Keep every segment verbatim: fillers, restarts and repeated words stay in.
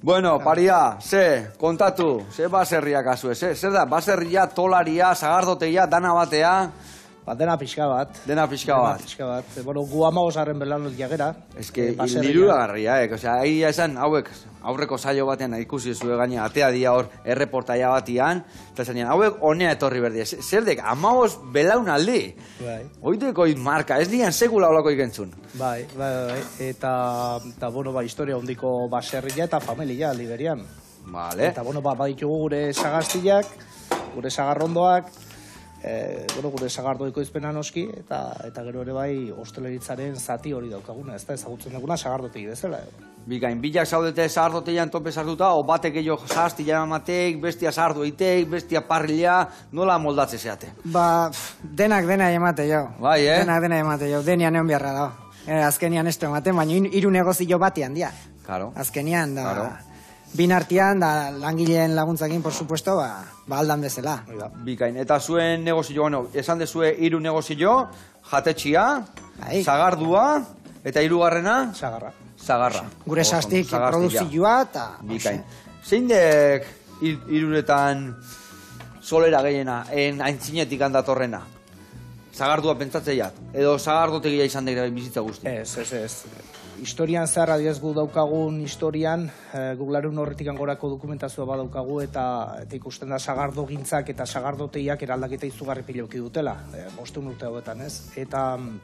Bueno, paria, ze, kontatu, ze baserria kasu ez, zer da, baserria, tolaria, sagardoteia, dana batea? Ba, dena pixka bat. Dena pixka bat. Dena pixka bat. Bueno, gu amagosgarren belaunaldi jagera. Ez que, liruragarria, eh? Osea, ahi esan, hauek, aurreko saio batean ikusi zuen gaina, atea dia hor, erreportaia batian, eta zanean, hauek honea etorri berdia. Zer dek, amagos belaunaldi? Bai. Oiteko marka, ez dian segula olako ikentzun. Bai, bai, bai. Eta, eta bueno, ba, historia hondiko baserria eta familia, liberian. Vale. Eta, bueno, ba, baditugu gure sagaztiak, gure sagarrondoak, E, bueno, gure sagardoiko izpena noski, eta eta gero ere bai osteleritzaren zati hori daukaguna, ez da ezagutzen duguna sagardotegi bezala. Bikain, bilak zaudete sagardoteian tope sartuta, o batek gehiago sagaztia emateik, bestia sagardu eitek, bestia parrilla, nola moldatze zeate? Ba, denak dena emate jo. Bai, eh? Denak dena emate jo, denian egon beharra da. E, azkenian esto ematen, baina hiru negozio batian dia. Claro. Azkenian, da... Claro. Bin artean, da langileen laguntzakin, por supuesto, ba, ba aldan bezala. Bikain, eta zuen negozio, bueno, esan dezue hiru negozio, jatetxia, bai. Sagardua, eta hirugarrena? Sagarra. Sagarra. Gure sastik produzioa, eta... Bikain. Zein dek hiruretan solera gehiena, en aintzinetik handatorrena? Sagardua pentsatzeiat, edo sagardotegia izan dira bizitza guzti? Ez, ez, ez. Historian zehar adiez gu daukagun historian, e, Googlearen horretik angorako dokumentazioa badaukagu eta, eta ikusten da sagardogintzak eta sagardoteiak eraldaketa izugarri pilauki dutela, e, bosteun urte hauetan, ez? Eta,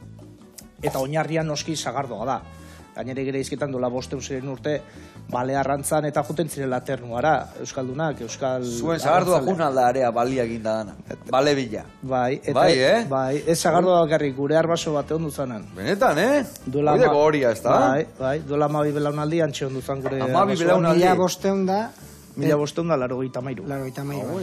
eta oinarrian noski sagardoa da. Gainere gire izketan dola bosteun ziren urte, bale arrantzan eta juten zirela ternuara, Euskaldunak, Euskal... Zuen sagardua jun alda area balia ginda dana, bale bila. Bai, eta, bai, eh? Bai, ez sagardua bakarrik, gure arbaso bate ondu zanen. Benetan, eh? Oideko horia, ez da? Bai, bai, duela amabi belaunaldi antxe ondu zan gure... Amabi belaunaldi? Mila bosteun da... Mila bosteun da, laro gaita mairu. Laro gaita mairu.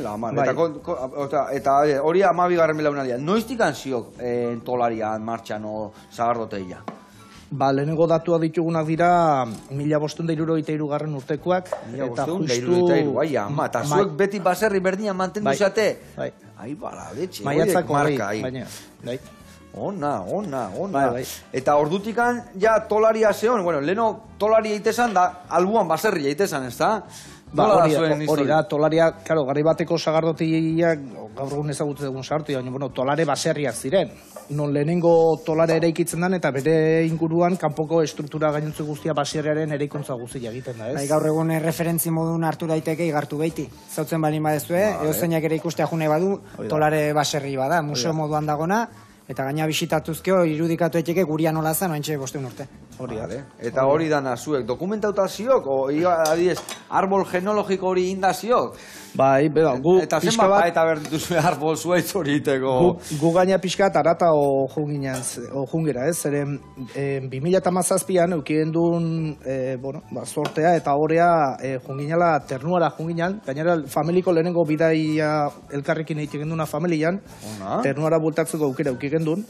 Eta hori amabi garren belaunaldia. Noiztik anziok tolarian martxan o sagardoteia? Ba, lehenengo datua ditugunak dira mila bosteun da irurogeita irugarren urtekoak. Mila bosteun da irurogeita iru, bai, ama, eta zuek beti baserri berdinan mantendu zate? Bai, ai, bala, betxe, maiatzako hori, baina, bai. Ona, ona, ona. Eta ordutikan, ja, tolaria zeon, bueno, leheno tolaria itezan da, albuan baserria itezan, ez da? Ba, hori, hori da, tolaria, karo, garri bateko sagardotiak, gaur egun ezagutu dugun sartu, baina, bueno, tolare baserriak ziren. Non lehenengo tolare ere ikitzen den, eta bere inguruan, kanpoko estruktura gainontzu guztia baserriaren ere ikuntza guztia egiten da, ez? Bai, gaur egun referentzi modun hartu daiteke igartu beiti. Zautzen balin badezue, eo zeinak ere ikustea june badu, tolare baserri bada, museo moduan dagona, eta gaina bisitatuzkeo irudikatu etxeke guria nola zen, ointxe bosteun urte. Hori da, eta hori dana zuek, dokumentautaziok, o adiez, arbol genealogiko hori indaziok? Bai, bera, gu eta zenba bat... Eta berditu zuen arbol zuaitz hori iteko? Gu, gu gaina pixka arata o jungera, ez? Zeren, bi mila hamazazpian eukien duen, e, bueno, ba, sortea eta horea e, junginala ternuara junginan, gainera familiko lehenengo bidaia elkarrekin egiten duna familian, ternuara bultatzeko aukera eukien duen,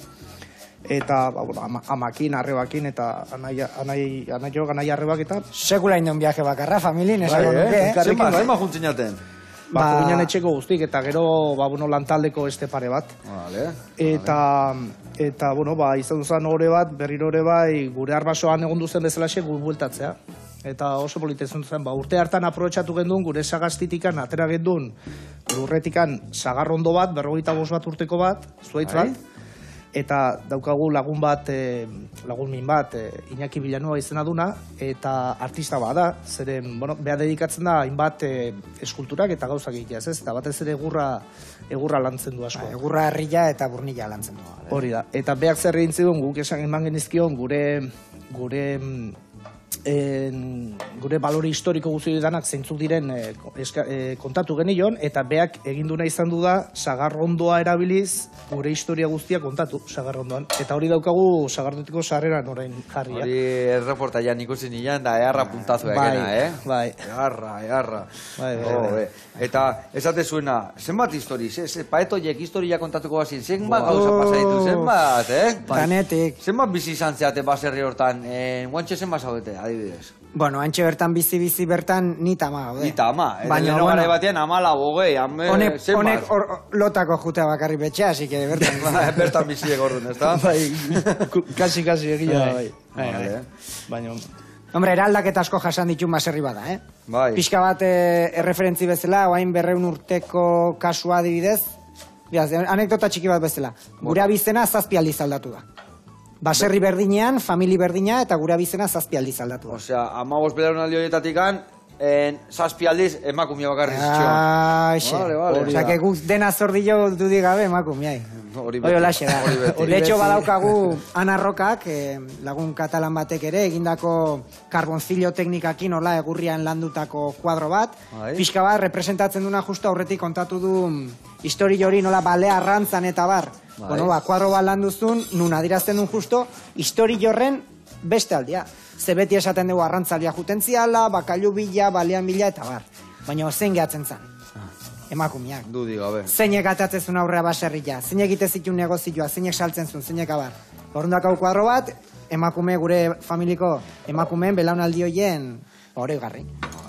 eta, ba, bueno, ama, amakin, arrebakin, eta anaio, anaio, ganai arrebak eta... Sekula indon viaje bakarra, familin, esango nuke, eh? Zema, zema juntzen jaten? Ba, junginan etxeko guztik, eta gero, ba, bueno, lantaldeko este pare bat. Vale. Eta, eta, bueno, ba, izan zen ore bat, berriro ore bai, gure arbasoan egon duzen bezalaxe, gu bueltatzea. Eta oso polita izan zen, ba, urte hartan aprobetxatu gendun, gure sagaztitikan, atera gendun, lurretikan sagarrondo bat, berrogeita bost bat urteko bat, zuaitz bat, eta daukagu lagun bat, e, lagun min bat, e, Iñaki Villanueva izena duna, eta artista bat da, zeren, bueno, beha dedikatzen da, hainbat e, eskulturak eta gauzak egitea, ez? Eta batez ere egurra, egurra lantzen du asko. Ba, egurra herria eta burnila lantzen du. Hori da, eta behak zer egin zigun, guk esan eman genizkion, gure, gure, En, gure balore historiko guzti danak zeintzuk diren e, eska, e, kontatu genion, eta beak eginduna izan du da sagarrondoa erabiliz gure historia guztia kontatu sagarrondoan. Eta hori daukagu sagardotiko sarreran orain jarria. Hori erreportaian ikusi nilan da eharra puntazu egena, eh? Bai, eharra, eharra. Bai, bai, oh, bai. Eta esate zuena, zenbat histori, ze, ze, paetoiek historia kontatuko bazin, zenbat gauza pasaitu, zenbat, eh? Tanetik. Zenbat bizi izan zeate baserri hortan, eh, guantxe zenbat zaudete, adibidez? Bueno, antxe bertan bizi-bizi bertan nita ama gaude. Nita ama, eta leheno gara batean amala bogei, honek, honek lotako jutea bakarri betxea, así que bertan bizi. Bertan bizi egorrun, ez da? Bai, kasi-kasi egia, bai. Baina, Hombre, eraldaketa asko jasan ditun baserri bada, eh? Bai. Pixka bat eh, erreferentzi bezala, oain berreun urteko kasua adibidez, Biaz, anekdota txiki bat bezala. Gure abizena zazpi aldiz aldatu da. Baserri berdinean, famili berdina, eta gure abizena zazpi aldiz aldatu da. Osea, amabos belaunaldi horietatik an, en zazpi aldiz emakumia bakarri zitxoan. Aixe. Vale, vale. Osea, que guz dena zordillo dudik gabe emakumiai. Hori Hori olaxe da. Hori beti. De hecho, badaukagu Ana Rokak, eh, lagun katalan batek ere, egindako karboncillo teknikakin, hola, egurrian landutako kuadro bat. Bai. Pixka bat, representatzen duna justo aurretik kontatu du histori hori nola balea arrantzan eta bar. Bai. Bueno, ba, kuadro bat landuzun, nun adirazten duen justo, histori horren beste aldia. Ze beti esaten dugu arrantzalia jutentziala, bakailu bila, balean bila eta bar. Baina zein gehatzen zen. Emakumiak. Dudi gabe. Zeinek atatzezun aurrea baserria, zeinek egite zitun negozioa, zeinek saltzen zuen, zeinek abar. Horrendak hau kuadro bat, emakume, gure familiko emakumeen belaunaldi hoien hori garri.